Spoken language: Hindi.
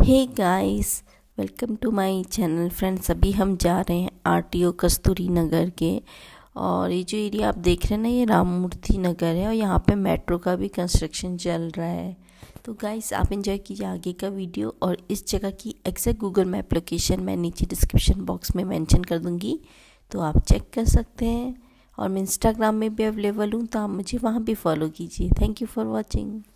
Hey guys, welcome to my channel. Friends, अभी हम जा रहे हैं आरटीओ कस्तूरी नगर के। और ये जो एरिया आप देख रहे हैं ना, ये राम मूर्ति नगर है और यहाँ पे मेट्रो का भी कंस्ट्रक्शन चल रहा है। तो गाइस, आप एंजॉय कीजिए आगे का वीडियो। और इस जगह की एग्जैक्ट गूगल मैप लोकेशन मैं नीचे डिस्क्रिप्शन बॉक्स में मेंशन कर दूँगी, तो आप चेक कर सकते हैं। और मैं इंस्टाग्राम में भी अवेलेबल हूँ, तो आप मुझे वहाँ भी फॉलो कीजिए। Thank you for watching.